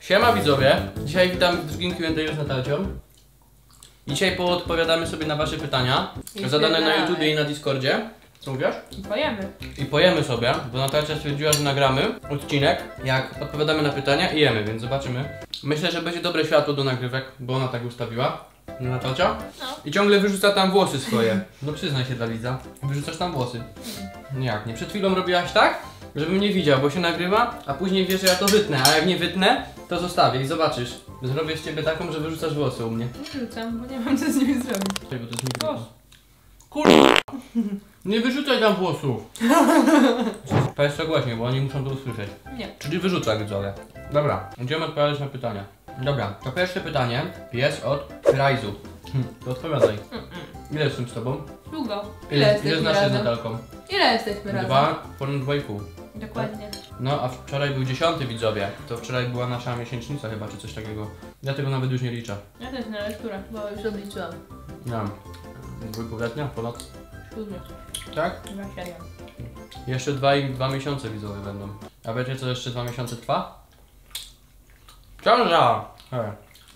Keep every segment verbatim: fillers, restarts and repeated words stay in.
Siema widzowie, dzisiaj witam w drugim Q and A z Natalcią. Dzisiaj poodpowiadamy sobie na wasze pytania I zadane na YouTubie i na Discordzie. Co mówisz? I pojemy. I pojemy sobie, bo Natalcia stwierdziła, że nagramy odcinek, jak odpowiadamy na pytania i jemy, więc zobaczymy. Myślę, że będzie dobre światło do nagrywek, bo ona tak ustawiła. Natalcia? No. I ciągle wyrzuca tam włosy swoje. No przyznaj się, Dawidza. Wyrzucasz tam włosy. Nie jak nie. Przed chwilą robiłaś tak, żebym nie widział, bo się nagrywa, a później wiesz, że ja to wytnę, a jak nie wytnę, to zostawię i zobaczysz. Zrobię z ciebie taką, że wyrzucasz włosy u mnie. Nie wyrzucam, bo nie mam co z nimi zrobić. Czekaj, bo to jest mikrofon. Kurwa! Nie wyrzucaj tam włosów! Powiedz to głośniej, bo oni muszą to usłyszeć. Nie. Czyli wyrzucaj, widzowie. Dobra, będziemy odpowiadać na pytania. Dobra, to pierwsze pytanie jest od Rajzu. Hm, to odpowiadaj. Mm -mm. Ile jest z tobą? Długo. Ile, Ile ile jesteśmy znasz się z razem? Natalką? Ile jesteśmy razem? Dwa, ponad dwa i pół. Dokładnie. No, a wczoraj był dziesiąty, widzowie. To wczoraj była nasza miesięcznica chyba, czy coś takiego. Ja tego nawet już nie liczę. Ja też na lekturę, bo już obliczyłam. Nie wiem. Dwójpowietnia? Ponad? Siódmy. Tak? Chyba siedem. Jeszcze dwa i dwa miesiące widzowie będą. A wiecie co jeszcze dwa miesiące trwa? Ciąża! Hej.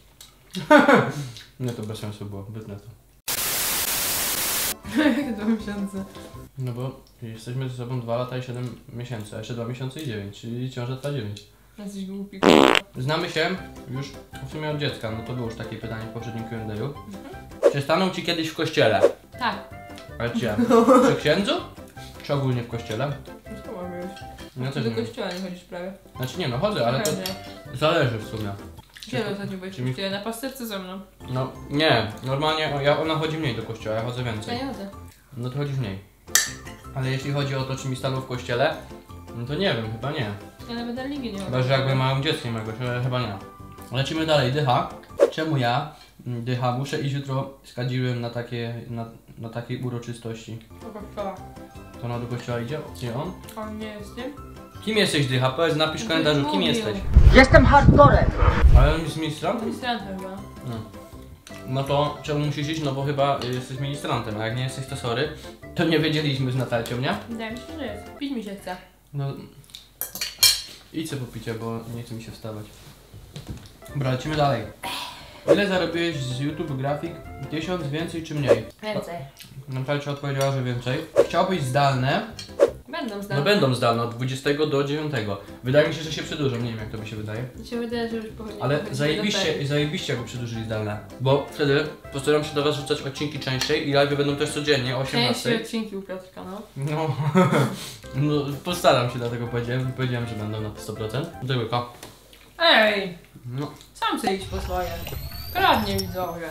Nie, to bez sensu było, wytnę to. Jak dwa miesiące? No bo jesteśmy ze sobą dwa lata i siedem miesięcy, a jeszcze dwa miesiące i dziewięć, czyli ciąża trwa dziewięć. Jesteś głupi. Znamy się już w sumie od dziecka, no to było już takie pytanie w poprzednim Q and A. Mhm. Czy stanął ci kiedyś w kościele? Tak. Ale gdzie? Przy księdzu? Czy ogólnie w kościele? Co mam już? Ja też Do nie. kościoła nie chodzisz prawie. Znaczy nie no, chodzę, ale to Pewnie. zależy w sumie. Gdzie ostatnio byłeś w mi- kościele? Na pasterce ze mną. No nie, normalnie o, ja, ona chodzi mniej do kościoła, ja chodzę Ja więcej. nie chodzę. No to chodzisz mniej. Ale jeśli chodzi o to, czy mi stanął w kościele, no to nie wiem, chyba nie. Ja nawet religii nie chodzę. Chyba, że jakby małym dzieckiem jakoś, ale chyba nie. Lecimy dalej, Dycha. Czemu ja, mm, Dycha, muszę iść jutro z Kadziłem na takie, na, na takiej uroczystości? Do kościoła. To ona do kościoła idzie? Nie on? On nie jest tym? Kim jesteś, Dycha? Powiedz, napisz w komentarzu, kim Mówił. jesteś. Jestem hardcorem. Ale on jest ministrantem? Ministrantem chyba. No. No to czemu musisz iść? No bo chyba y, jesteś ministrantem, a jak nie jesteś, to sorry. To nie wiedzieliśmy z Natalcią, nie? Wydaje mi się, że jest. Pić mi się chce. No. Idź sobie po picie, bo nie chce mi się wstawać. Dobra, lecimy dalej. Ile zarobiłeś z YouTube grafik? Tysiąc, więcej czy mniej? Więcej. Natalcia odpowiedziała, że więcej. Chciałbyś zdalne? Będą zdane. No będą zdalne od dwudziestego do dziewiątego. Wydaje mi się, że się przedłużą, nie wiem jak to mi się wydaje. Mi się wydaje, że już powinien. Ale powinien zajebiście, zajebiście jakby przedłużyli zdalne. Bo wtedy postaram się do was rzucać odcinki częściej i live będą też codziennie o Częściej osiemnastej. odcinki u Piotrka, no. No, no postaram się, dlatego powiedziałem, powiedziałem, że będą na sto procent. Tylko. Ej! No. Sam chcę iść po swoje. Kradnie widzowie.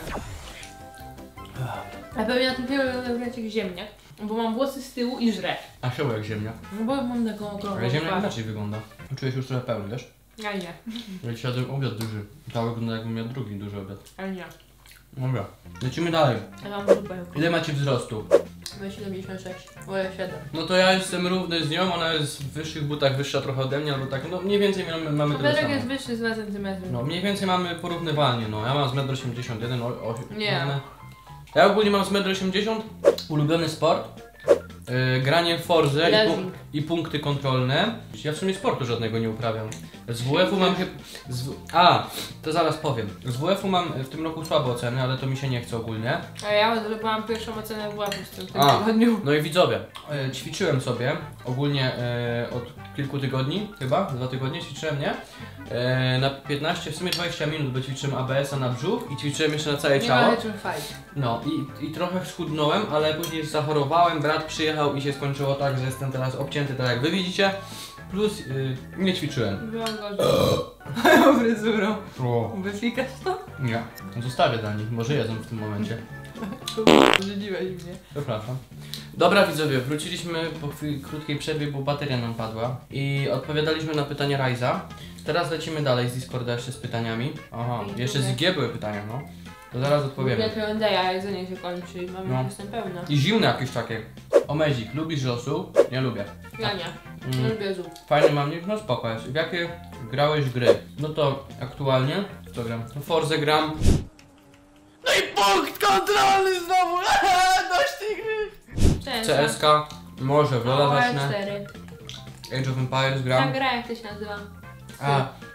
A pewnie na tym filmie będę wyglądać jak ziemniak. Bo mam włosy z tyłu i żrę. A się jak ziemnia. No bo mam taką okrągłą Ale ziemnia twarz. inaczej wygląda. Czujesz już trochę pełny, wiesz? Ja nie. Ja dzisiaj jadłem obiad duży. To wygląda jakbym miał drugi duży obiad. Ale nie. Dobra, lecimy dalej. Ja mam zupę. Ile macie wzrostu? Mam siedemdziesiąt sześć. Moje siedem. No to ja jestem równy z nią, ona jest w wyższych butach, wyższa trochę ode mnie, albo tak, no mniej więcej mamy, mamy tyle Piotrek samo. jest wyższy z dwa centymetry. No mniej więcej mamy porównywalnie, no ja mam z metr osiemdziesiąt jeden, o, o, Nie. no, ja ogólnie mam z metr osiemdziesiąt, ulubiony sport, yy, granie w Forzę i, pu Leżing. i punkty kontrolne. Ja w sumie sportu żadnego nie uprawiam. Z W F-u mam chyba... A, to zaraz powiem. Z W F-u mam w tym roku słabe oceny, ale to mi się nie chce ogólnie. A ja mam pierwszą ocenę w łapu w tym A. tygodniu. No i widzowie, e, ćwiczyłem sobie ogólnie e, od kilku tygodni, chyba, dwa tygodnie ćwiczyłem, nie? E, na piętnaście, w sumie dwadzieścia minut, bo ćwiczyłem A B S-a na brzuch i ćwiczyłem jeszcze na całe Nie ciało. ma czym fajnie. No i, i trochę schudnąłem, ale później zachorowałem, brat przyjechał i się skończyło tak, że jestem teraz obcięty tak jak wy widzicie. Plus y, nie ćwiczyłem. Byłam gorzej. Fryzurą. O, Wyfikasz to? nie, zostawię dla nich, może jedzą w tym momencie. Brzydziłeś mnie. Przepraszam. Dobra widzowie, wróciliśmy po chwili, krótkiej przerwie, bo bateria nam padła i odpowiadaliśmy na pytania Rajza. Teraz lecimy dalej z Discorda jeszcze z pytaniami. Aha, I jeszcze z I G były pytania, no. To zaraz odpowiemy. Ja to daję, a jedzenie się kończy i mam No. już jestem pełna. I zimne jakieś takie. Omezik, lubisz rosół? Nie lubię. Ja nie. Nie Mm, lubię zup. fajny mam, no spoko jest. W jakie grałeś gry? No to aktualnie, w co gram? W Forze gram. No i punkt kontrolny znowu! Dość tej gry! C S K, może w Lola zacznę. cztery. Age of Empires Ta gram. gra jak to się nazywa? A,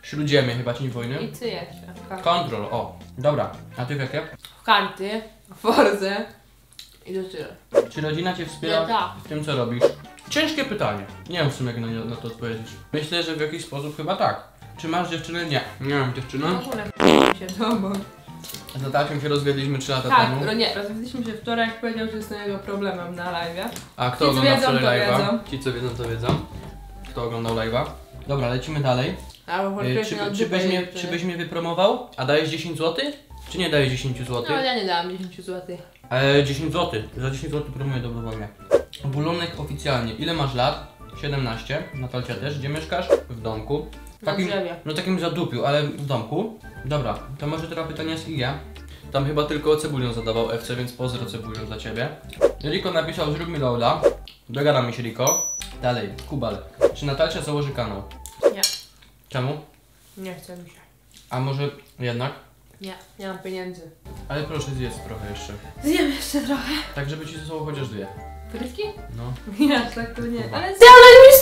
Śródziemie chyba, Cień Wojny. I ty jeszcze. Control, o. Dobra, a ty w jakie? W karty, w Forze i do tyle. Czy rodzina Cię wspiera Ja tak. w tym, co robisz? Ciężkie pytanie. Nie wiem w sumie, jak na, na to odpowiedzieć. Myślę, że w jakiś sposób chyba tak. Czy masz dziewczynę? Nie. Nie mam dziewczyny. No ogólnie się domu. Z Natasią się rozwiedliśmy trzy lata Tak, temu. no nie, rozwiedliśmy się wczoraj, jak powiedział, że jest to jego problemem na live'ie. A kto Ci, co oglądał wiedzą, wczoraj to live'a? wiedzą. Ci co wiedzą to wiedzą. Kto oglądał live'a? Dobra, lecimy dalej. A bo E, faktycznie czy, od czy, byś dupy mnie, jedzie. czy byś mnie wypromował? A dajesz dziesięć złotych? Czy nie dajesz dziesięć złotych? No ja nie dałam dziesięć złotych. E, dziesięć złotych. Za dziesięć złotych promuję dobrowolnie. Bulunek oficjalnie. Ile masz lat? siedemnaście. Natalcia też. Gdzie mieszkasz? W domku. Na Takim, drzewie. no takim zadupiu, ale w domku. Dobra, to może teraz pytania z I G. Tam chyba tylko o Cebulion zadawał F C, więc pozdro Cebulion dla Ciebie. Riko napisał, zrób mi loada. Dogada mi się Riko. Dalej, Kubal. Czy Natalcia założy kanał? Nie, Czemu? nie chce mi się. A może jednak? Nie, nie mam pieniędzy. Ale proszę zjedz trochę jeszcze. Zjem jeszcze trochę. Tak, żeby Ci ze sobą chociaż dwie. Frytki? No. Nie, tak to nie. Kurwa. Ale zjadłeś mi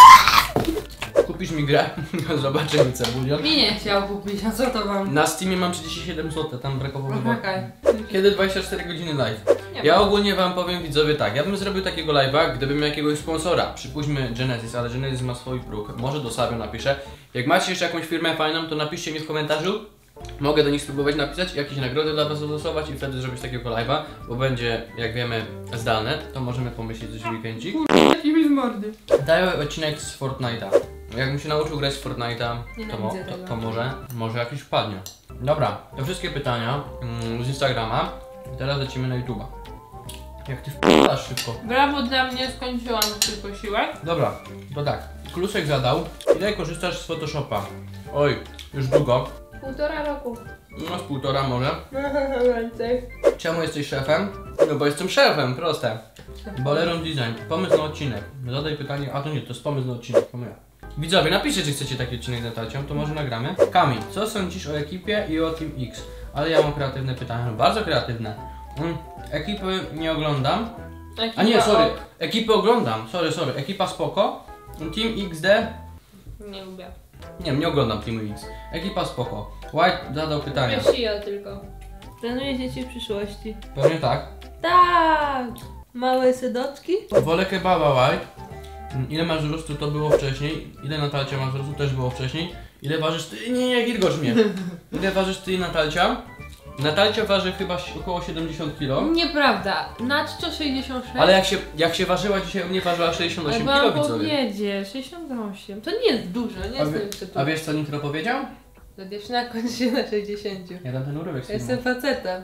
Kupisz mi grę? Zobaczymy Cebulion. Mi nie chciał kupić, a co to wam? Na Steamie mam trzydzieści siedem złotych, tam brakowało chyba. Poczekaj. Kiedy dwadzieścia cztery godziny live? Nie Ja ma. ogólnie wam powiem widzowie tak, ja bym zrobił takiego live'a, gdybym miał jakiegoś sponsora. Przypuśćmy Genesis, ale Genesis ma swój próg. Może do Sabio napiszę. Jak macie jeszcze jakąś firmę fajną, to napiszcie mi w komentarzu. Mogę do nich spróbować napisać, jakieś nagrody dla was zastosować i wtedy zrobić takiego live'a, bo będzie, jak wiemy, zdalne, to możemy pomyśleć coś w weekendzik. Jaki mi z mordy. Daję odcinek z Fortnite'a. Jakbym się nauczył grać w Fortnite'a, to, mo Nienawidzę to, tego. to może, może jakiś wpadnie. Dobra, to wszystkie pytania mm, z Instagrama. Teraz lecimy na YouTube'a. Jak ty wpadasz szybko. Brawo dla mnie, skończyłam już posiłek. Dobra, to tak. Klusek zadał, ile korzystasz z Photoshopa? Oj, już długo. Półtora roku. No z półtora może. Więcej. Czemu jesteś szefem? No bo jestem szefem, proste. Boleron Design, pomysł na odcinek. Zadaj pytanie, a to nie, to jest pomysł na odcinek, to moja. Widzowie, napiszcie, czy chcecie taki odcinek z Natalcią, to może nagramy. Kamil, co sądzisz o ekipie i o Team X? Ale ja mam kreatywne pytania, bardzo kreatywne. Mm, ekipy nie oglądam. A nie, sorry, ekipy oglądam, sorry, sorry, ekipa spoko. Team X D, Nie lubię. nie wiem, nie oglądam Teamu X. Ekipa spoko. White zadał pytania. Lubię Shio tylko. Planuję dzieci w przyszłości. Pewnie tak. Tak! Małe sedoczki? Wolę kebaba White. Ile masz wzrostu, to było wcześniej. Ile Natalcia masz wzrostu, też było wcześniej. Ile ważysz ty? Nie, nie, Girgocz mnie. Ile ważysz ty i Natalcia? Natalcia waży chyba około siedemdziesiąt kilo. Nieprawda. Na sto sześćdziesiąt sześć. Ale jak się, jak się ważyła dzisiaj, u mnie ważyła sześćdziesiąt osiem Ale kilo, mam widzowie. powiedzieć, sześćdziesiąt osiem. To nie jest dużo, nie A, jestem wie, jeszcze tu. a wiesz co Nitro powiedział? Ta dziewczyna kończy się na sześćdziesiąt. Ja dam ten urywek z Ja filmu. jestem facetem.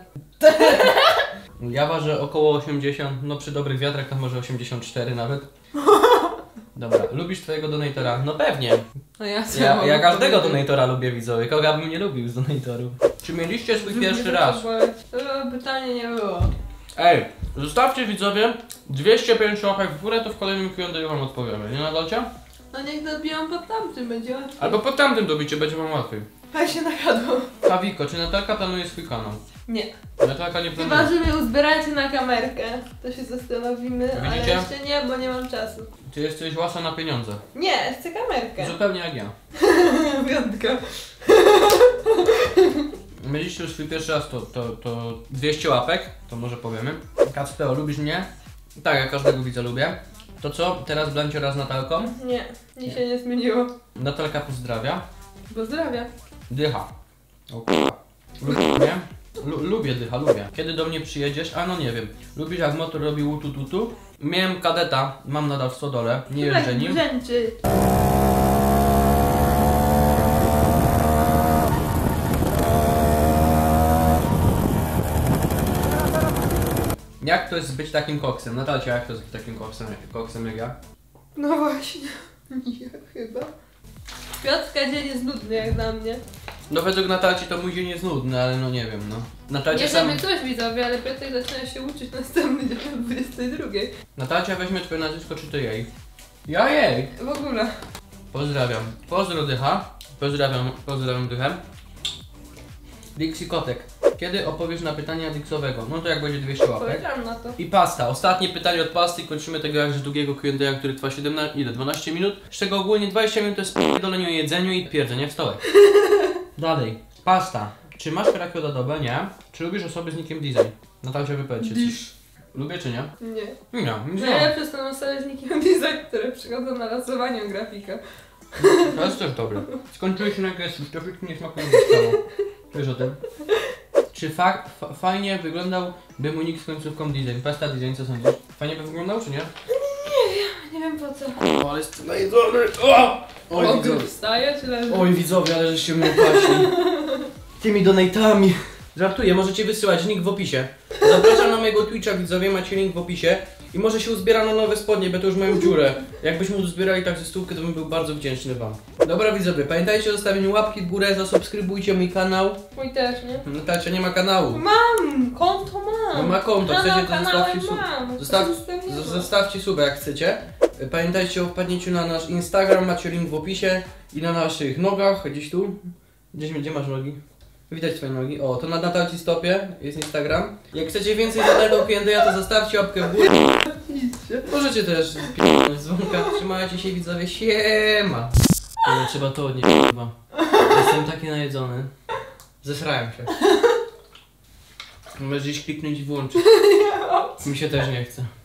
Ja ważę około osiemdziesiąt, no przy dobrych wiatrach to może osiemdziesiąt cztery nawet. Dobra, lubisz twojego donatora? No pewnie. No ja, Ja, ja każdego donatora lubię, widzowie. Kogo ja bym nie lubił z donatorów? Czy mieliście swój pierwszy raz? To pytanie nie było. Ej, zostawcie widzowie dwieście pięć łapek w górę, to w kolejnym Q and A wam odpowiemy. Nie Natalcia? No niech dobiją pod tamtym, będzie łatwiej. Albo pod tamtym dobicie, będzie wam łatwiej. Ja się nagadłam. Kawiko, czy Natalka planuje swój kanał? Nie. Natalka nie Chyba, planuje. że mnie uzbieracie na kamerkę. To się zastanowimy, ale Widzicie? jeszcze nie, bo nie mam czasu. Ty jesteś łasa na pieniądze. Nie, chcę kamerkę. Zupełnie jak ja. Wyjątka. Mieliście już swój pierwszy raz, to, to, to dwieście łapek, to może powiemy. Kacpeo, lubisz mnie? Tak, ja każdego widza lubię. To co, teraz Blanciora z Natalką? Nie, nic się nie zmieniło. Natalka pozdrawia. Pozdrawiam. Dycha. O kurwa. Lubisz mnie? Lu lubię dycha, lubię. Kiedy do mnie przyjedziesz? A no nie wiem. Lubisz jak motor robi łutu tutu? Miałem kadeta, mam nadal w stodole, nie jeżdżę nim. Brzęczy. Jak to jest być takim koksem? Natalcia, jak to jest być takim koksem, koksem jak ja? No właśnie. Nie, chyba. Piotrka dzień jest nudny jak dla mnie. No według Natalci to mój dzień jest nudny, ale no nie wiem, no. Natalcia Nie sam... wiemy coś widzowie, ale Piotrek zaczyna się uczyć następny dzień o dwudziestej drugiej. Natalcia weźmie twoje nazwisko, czy ty jej? Ja jej! W ogóle. Pozdrawiam. Pozdro dycha. Pozdrawiam, pozdrawiam dychem. Dixie Kotek. Kiedy opowiesz na pytanie Dixowego? No to jak będzie dwieście łapek. Powiedziałam na to. I pasta. Ostatnie pytanie od pasty i kończymy tego jakże długiego Q and A, który trwa siedemnaście, ile? dwanaście minut? Z czego ogólnie dwadzieścia minut to jest pierdolenie o jedzeniu i pierdzenie w stołek. Dalej. Pasta. Czy masz karaoke do dobę? Nie. Czy lubisz osoby z nickiem design? Natalcia, wypowiedź się. Dish. Lubię czy nie? Nie. Nie, nie. Najlepsze są osoby z nickiem design, które przychodzą na losowanie grafika. To jest też dobre. Skończyłeś się na agresji, to wszystko nie smakuje do stało. Wiesz o tym? Czy fa fa fajnie wyglądał-by mu nick z końcówką design? Pasta design, co sądzisz? Fajnie by wyglądał, czy nie? Nie wiem, nie wiem po co. O, ale jest najedzony! O! Oj, O, widzowie. wstaje czy leży? Oj, widzowie, ale żeście mnie upaśli. Tymi donate'ami. Żartuję, możecie wysyłać, link w opisie. Zapraszam na mojego Twitcha, widzowie, macie link w opisie. I może się uzbiera na nowe spodnie, bo to już mają dziurę. Jakbyśmy uzbierali tak ze stówkę, to bym był bardzo wdzięczny wam. Dobra, widzowie, pamiętajcie o zostawieniu łapki w górę, zasubskrybujcie mój kanał. Mój też, nie? Natalcia nie ma kanału. Mam! Konto mam! No ma konto, Kanał, chcecie to kanałem zostawcie sub. mam. Zostaw, Zostawiłam. z- zostawcie suba jak chcecie. Pamiętajcie o wpadnięciu na nasz Instagram, macie link w opisie. I na naszych nogach, gdzieś tu. Gdzieś, gdzie masz nogi? Widać twoje nogi. O, to na Natalci Stopie jest Instagram. Jak chcecie więcej zadanego Q and A, to zostawcie łapkę w górę. Możecie też p***nąć dzwonka. Trzymajcie się, widzowie, siema. Nie, trzeba to odnieść, chyba. Jestem taki najedzony. Zesrałem się. Możesz gdzieś kliknąć i włączyć. Mi się też nie chce.